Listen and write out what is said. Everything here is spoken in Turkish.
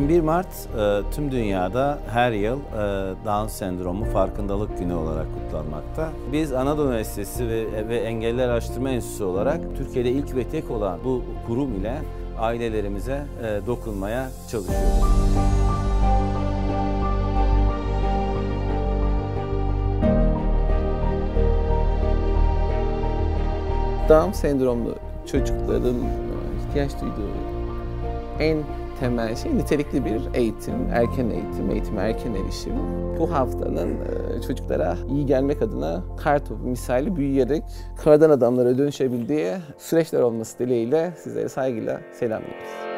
21 Mart tüm dünyada her yıl Down sendromu farkındalık günü olarak kutlanmakta. Biz Anadolu Üniversitesi ve Engelliler Araştırma Enstitüsü olarak Türkiye'de ilk ve tek olan bu kurum ile ailelerimize dokunmaya çalışıyoruz. Down sendromlu çocukların ihtiyaç duyduğu en temel şey nitelikli bir eğitim, erken eğitim, erken erişim. Bu haftanın çocuklara iyi gelmek adına kartopu misali büyüyerek kardan adamlara dönüşebildiği süreçler olması dileğiyle sizlere saygıyla selamlıyoruz.